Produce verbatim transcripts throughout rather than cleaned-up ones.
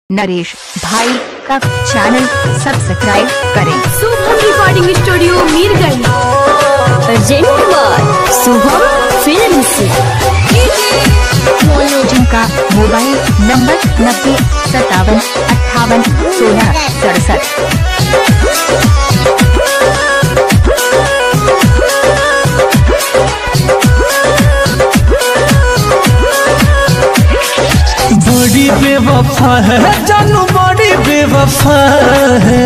नरेश भाई का channel subscribe करें। Shubham recording studio Mirganj present by Shubham films. जिनका मोबाइल नंबर नब्बे सत्तावन अट्ठावन सोलह सड़सठ। बड़ी बेवफा है जानू, बड़ी बेवफा है,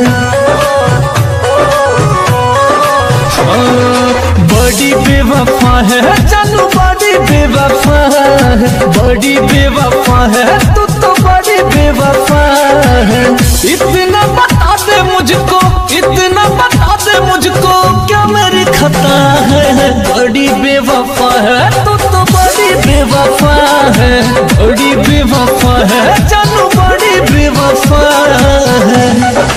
बड़ी बेवफा है जानू, बड़ी बेवफा है, बड़ी बेवफा है तू तो बड़ी बेवफा है। इतना बता दे मुझको, इतना बता दे मुझको क्या मेरी खता है। बड़ी बेवफा है तू तो बड़ी बेवफा है, बड़ी बेवफा है जानू, बड़ी बेवफा है।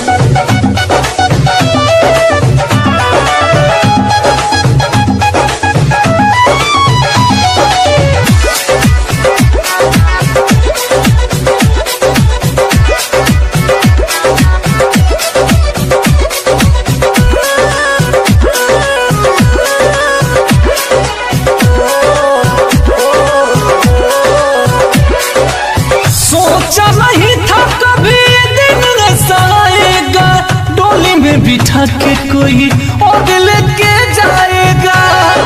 सोचा नहीं था कभी दिन ऐसा आएगा, डोली में बिठा के कोई और लेके जाएगा।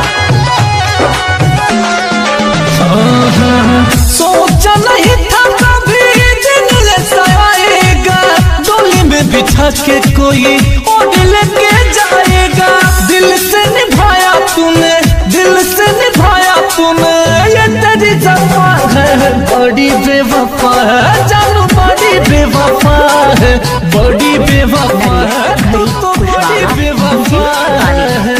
सोचा नहीं था कभी दिन ऐसा आएगा, डोली में बिठा के कोई और लेके जाएगा। दिल से निभाया तूने, दिल से निभाया तूने, ये तेरी जफा है। बड़ी बेवफा है जानू, बड़ी बेवफा है, बड़ी बेवफा है तू तो बड़ी बेवफा है।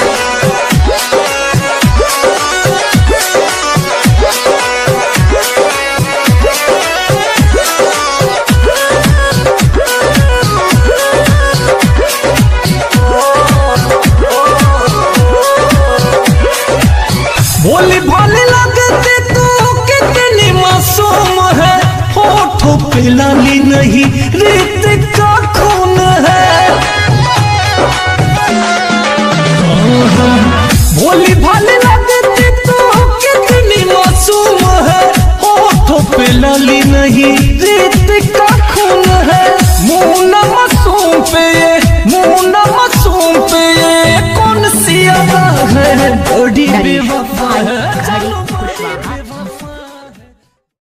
भोली भाली लगती तू कितनी मासूम है, होठों पे लाली नहीं रेत का खून है। भोली भाली लगती तू कितनी मासूम है, होठों पे लाली नहीं रेत का खून है। मुँह न मासूम पे ये, मुँह न मासूम पे ये कौन सी अदा है। बड़ी बेवफा है